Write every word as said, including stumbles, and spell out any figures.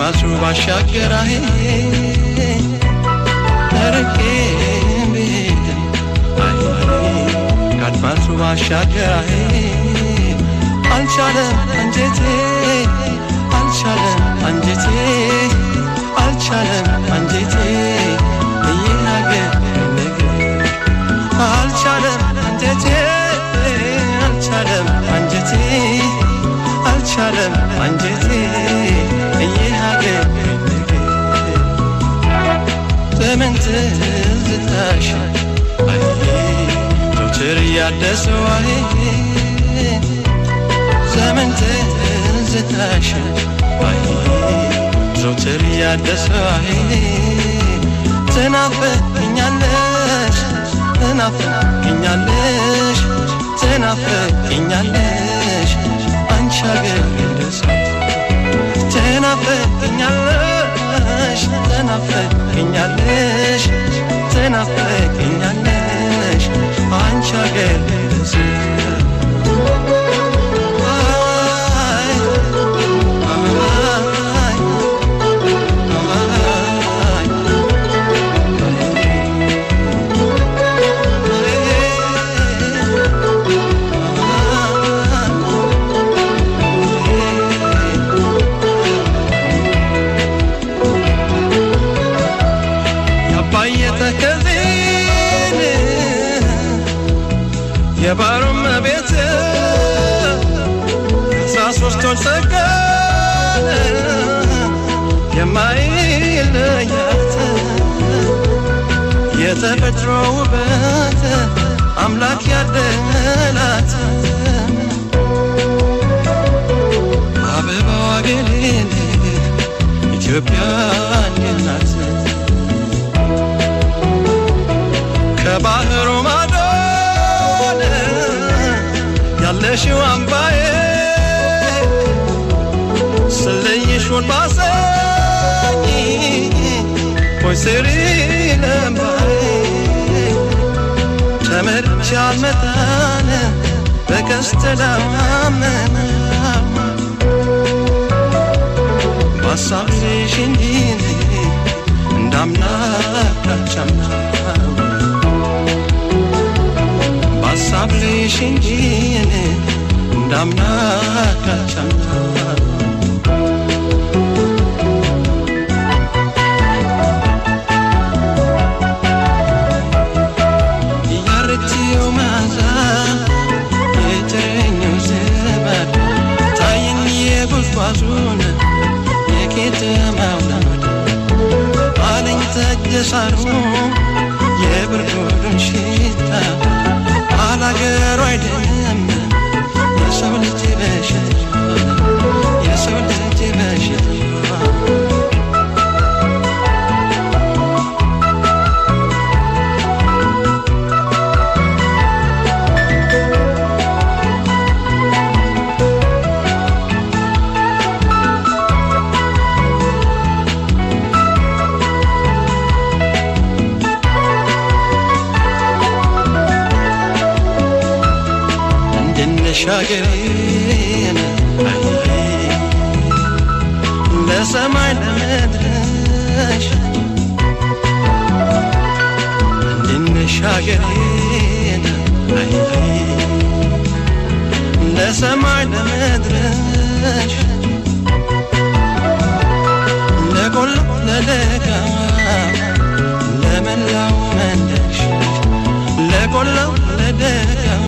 كادماسو باشاكراهي تركي بيدن أي كادماسو باشاكراهي الشالم أنجتي الشالم أنجتي الشالم أنجتي يناجي الشالم أنجتي الشالم أنجتي الشالم أنجتي يناجي تمن تزتاش أي توتر يادسوي زمن تزتاش أي زوتر يادسوي تنافقينيالش تنافقينيالش تنافقينيالش አንቻገር ደስ ተናፈቅኛለሽ ተናፈቅኛለሽ ተናፈቅኛለሽ አንቻገር ደስ የባሩም ቤት ከሳሶስቶች ተቀን የማይለያት የተፈጥሮ ውበት አምላክ ያደላት አበባዋ ገሌን ኢትዮጵያ ናት ከባህሩ ማዶ ያለሽው አምባዬ ስለይሽውን ባሰኝ ሆይ ስሪ ለምባዬ ተመርቻ አልመጣን በቀስተ ዳመና ባሳብሽ እንጂ እንዳምና ካቻምና ባሳብሽ እንጂ እንዳምና ካቻምና ያርቲው ማዛ የተኛው ዘመድ ታይኝ የጉዟዙን የከተማው ለመድ አለኝ ተጀሳሩ የብርዱን ሽታ አላገሩ አይደለም የሰው ልጅ በሽታ የሰው ልጅ በሽታ ሻገሬን ለሰማይ ለመድረሽ እንሻገሬን ለሰማይ ለመድረሽ ለቆል ለደጋ ለመላው መንደሽ ለቆል ለደጋ